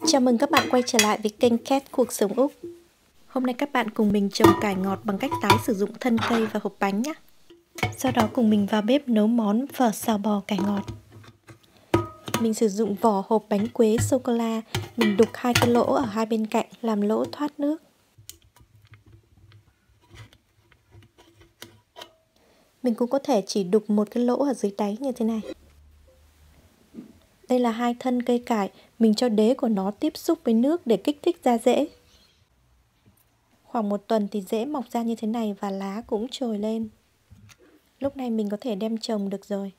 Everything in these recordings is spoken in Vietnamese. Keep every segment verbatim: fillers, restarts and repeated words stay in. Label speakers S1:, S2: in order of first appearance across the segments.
S1: Chào mừng các bạn quay trở lại với kênh Cat Cuộc Sống Úc. Hôm nay các bạn cùng mình trồng cải ngọt bằng cách tái sử dụng thân cây và hộp bánh nhé. Sau đó cùng mình vào bếp nấu món phở xào bò cải ngọt. Mình sử dụng vỏ hộp bánh quế sô-cô-la. Mình đục hai cái lỗ ở hai bên cạnh làm lỗ thoát nước. Mình cũng có thể chỉ đục một cái lỗ ở dưới đáy như thế này. Đây là hai thân cây cải, mình cho đế của nó tiếp xúc với nước để kích thích ra rễ. Khoảng một tuần thì rễ mọc ra như thế này và lá cũng trồi lên. Lúc này mình có thể đem trồng được rồi.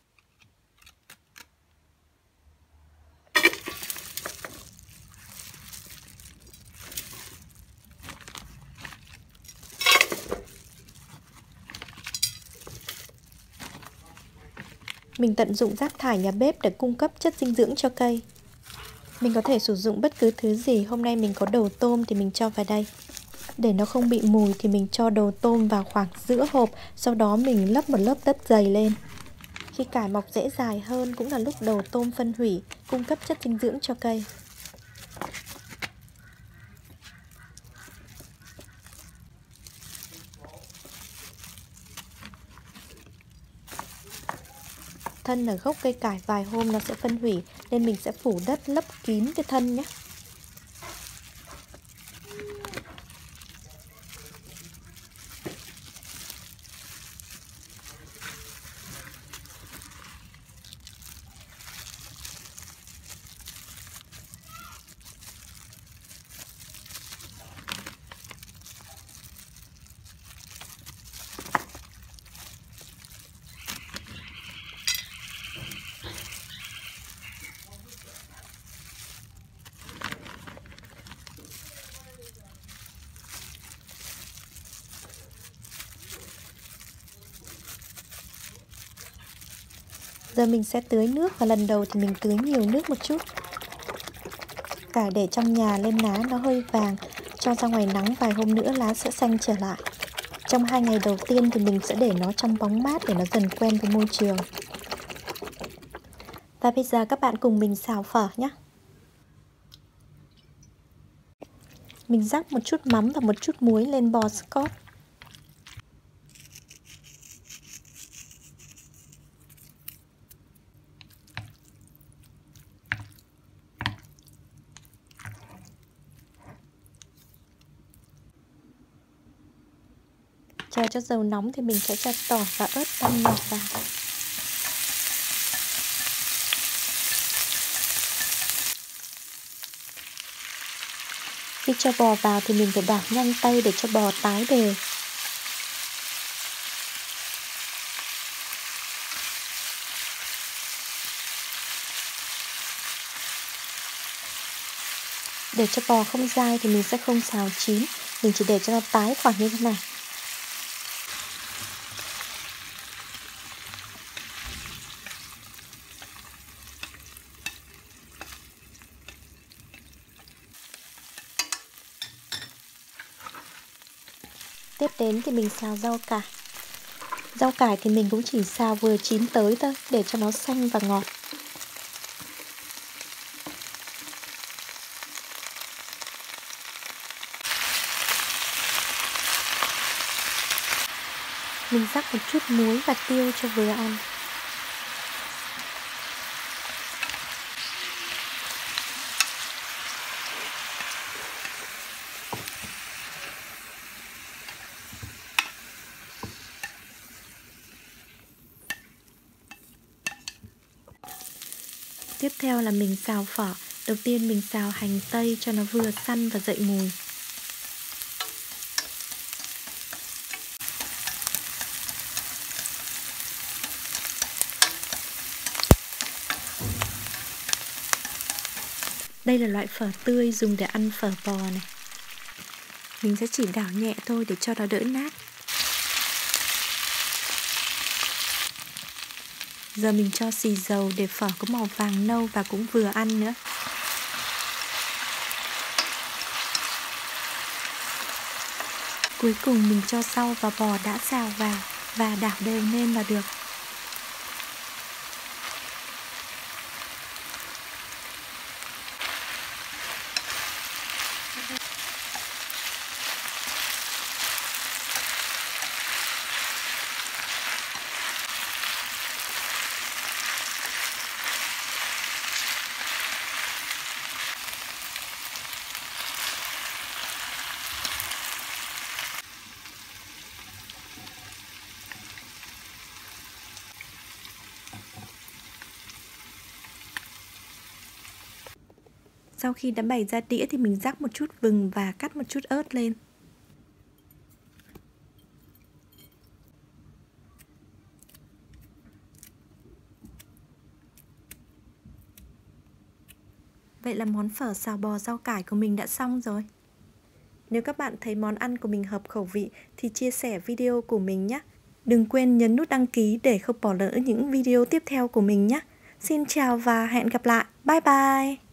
S1: Mình tận dụng rác thải nhà bếp để cung cấp chất dinh dưỡng cho cây. Mình có thể sử dụng bất cứ thứ gì. Hôm nay mình có đầu tôm thì mình cho vào đây. Để nó không bị mùi thì mình cho đầu tôm vào khoảng giữa hộp. Sau đó mình lấp một lớp đất dày lên. Khi cải mọc rễ dài hơn cũng là lúc đầu tôm phân hủy, cung cấp chất dinh dưỡng cho cây. Thân ở gốc cây cải vài hôm nó sẽ phân hủy, nên mình sẽ phủ đất lấp kín cái thân nhé. Giờ mình sẽ tưới nước, và lần đầu thì mình tưới nhiều nước một chút. Cải để trong nhà lên lá nó hơi vàng, cho ra ngoài nắng vài hôm nữa lá sẽ xanh trở lại. Trong hai ngày đầu tiên thì mình sẽ để nó trong bóng mát để nó dần quen với môi trường. Và bây giờ các bạn cùng mình xào phở nhé. Mình rắc một chút mắm và một chút muối lên bò Scott. Chờ cho dầu nóng thì mình sẽ cho tỏi và ớt băm nhỏ vào. Khi cho bò vào thì mình phải đảo nhanh tay để cho bò tái đều. Để cho bò không dai thì mình sẽ không xào chín, mình chỉ để cho nó tái khoảng như thế này. Tiếp đến thì mình xào rau cải. Rau cải thì mình cũng chỉ xào vừa chín tới thôi, để cho nó xanh và ngọt. Mình rắc một chút muối và tiêu cho vừa ăn. Tiếp theo là mình xào phở. Đầu tiên mình xào hành tây cho nó vừa săn và dậy mùi. Đây là loại phở tươi dùng để ăn phở bò này. Mình sẽ chỉ đảo nhẹ thôi để cho nó đỡ nát. Giờ mình cho xì dầu để phở có màu vàng nâu và cũng vừa ăn nữa. Cuối cùng mình cho rau và bò đã xào vào và đảo đều lên là được. Sau khi đã bày ra đĩa thì mình rắc một chút vừng và cắt một chút ớt lên. Vậy là món phở xào bò rau cải của mình đã xong rồi. Nếu các bạn thấy món ăn của mình hợp khẩu vị thì chia sẻ video của mình nhé. Đừng quên nhấn nút đăng ký để không bỏ lỡ những video tiếp theo của mình nhé. Xin chào và hẹn gặp lại. Bye bye!